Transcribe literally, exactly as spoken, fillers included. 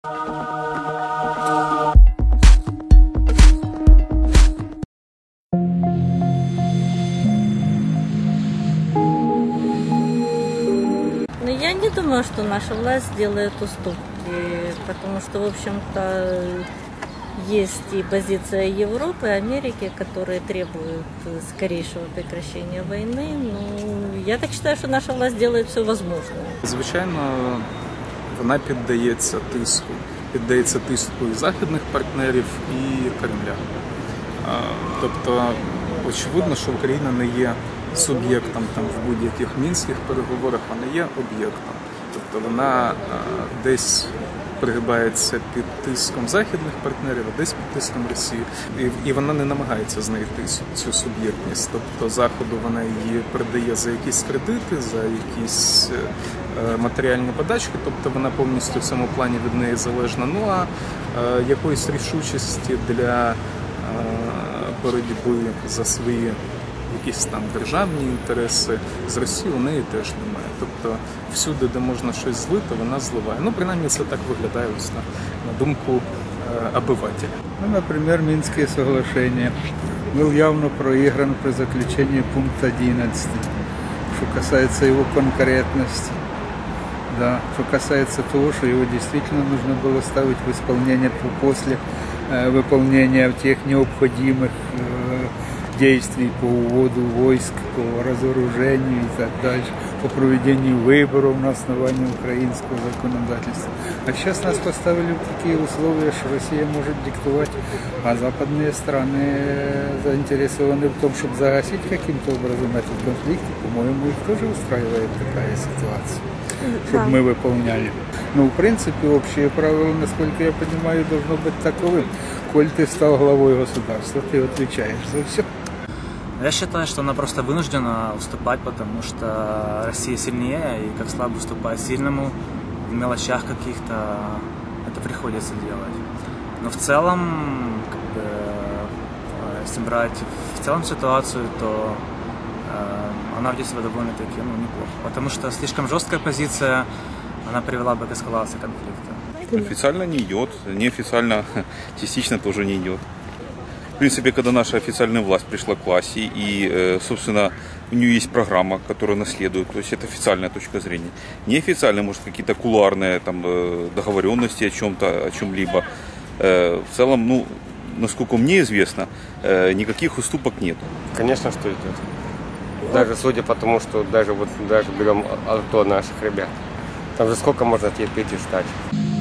Но я не думаю, что наша власть сделает уступки, потому что, в общем-то, есть и позиция Европы, Америки, которые требуют скорейшего прекращения войны. Но я так считаю, що наша власть делает все возможное. Звичайно, вона піддається тиску. Піддається тиску і західних партнерів, і Кремля. Тобто, очевидно, що Україна не є суб'єктом там в будь-яких мінських переговорах, вона є об'єктом. Тобто вона десь пригибається під тиском західних партнерів, а десь під тиском Росії. І, і вона не намагається знайти цю суб'єктність. Тобто Заходу вона її передає за якісь кредити, за якісь е, матеріальні подачки, тобто вона повністю в цьому плані від неї залежна. Ну а е, якоїсь рішучості для е, боротьби за свої якісь там державні інтереси з Росією у неї теж немає. Тобто всюди, де можна щось злити, вона зливає. Ну, принаймні, це так виглядає, ось, на, на думку э, обывателя. Ну, например, Минские соглашения. Был явно проигран при заключении пункта одиннадцать, что касается его конкретности. Да, что касается того, что его действительно нужно было ставить в исполнение после э, выполнения тех необходимых э, действий по уводу войск, по разоружению и так дальше, по проведению выборов на основании украинского законодательства. А сейчас нас поставили в такие условия, что Россия может диктовать, а западные страны заинтересованы в том, чтобы загасить каким-то образом этот конфликт. По-моему, их тоже устраивает такая ситуация, чтобы мы выполняли. Но, в принципе, общее правило, насколько я понимаю, должно быть таковым. Коль ты стал главой государства, ты отвечаешь за все. Я считаю, что она просто вынуждена уступать, потому что Россия сильнее, и как слабо уступать сильному, в мелочах каких-то это приходится делать. Но в целом, как бы, если брать в целом ситуацию, то э, она ведет себя довольно-таки ну, неплохо. Потому что слишком жесткая позиция, она привела бы к эскалации конфликта. Официально не идет, неофициально частично тоже не идет. В принципе, когда наша официальная власть пришла к власти, и, собственно, у нее есть программа, которую наследует, то есть это официальная точка зрения. Неофициально, может, какие-то кулуарные там, договоренности о чем-то, о чем-либо. В целом, ну, насколько мне известно, никаких уступок нет. Конечно, что идет. Даже судя по тому, что даже вот даже берем авто наших ребят. Там же сколько можно терпеть и ждать.